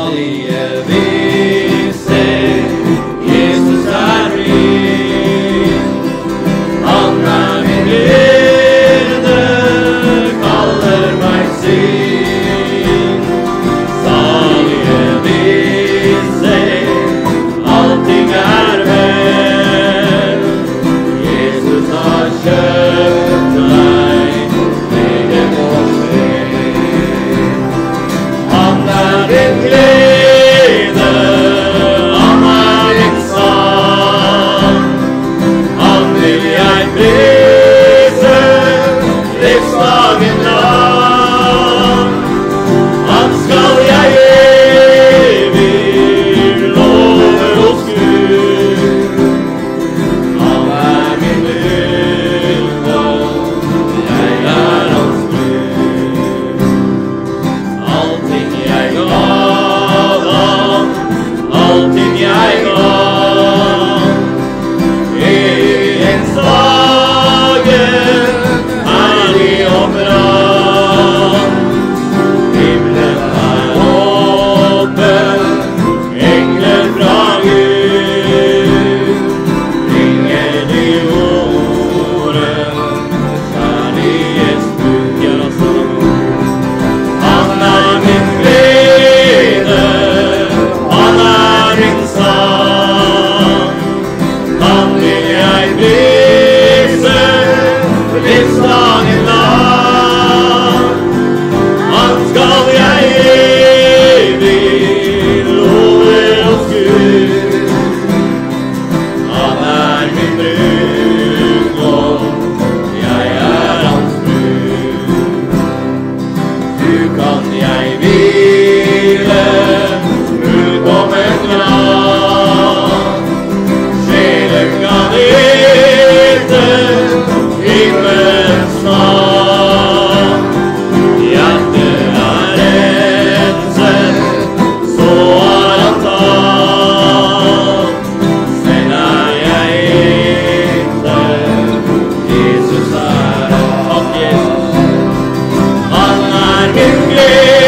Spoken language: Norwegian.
Salige vi ser, Jesus min. Han min hyrde, kaller meg sin. Salige vi ser, allting vel. Jesus har kjøpt meg, egen og fred. Han min glede, han min sang. Han vil jeg prise, livsdagen lang. Han skal jeg evig love hos Gud. Han min utvalg, jeg hans brud. Allting jeg gav ham, allting jeg gav. Evighetens dagen, herlig og bra. Himmelen åpen, engler fra Gud. Ringer de jorden, kjærlighetsbud. Gjør oss Han min glede, han min sang. Han vil jeg prise, livsdagen lang. Han skal jeg evig love hos Gud. Han min brudgom, jeg hans brud. Du kan jeg hvile, fullkommen glad. Sjelen kan hete himmelens navn. Hjertet renset, så har han tatt. Selv jeg ikke, Jesus han. Takk, Jesus. Han min glede.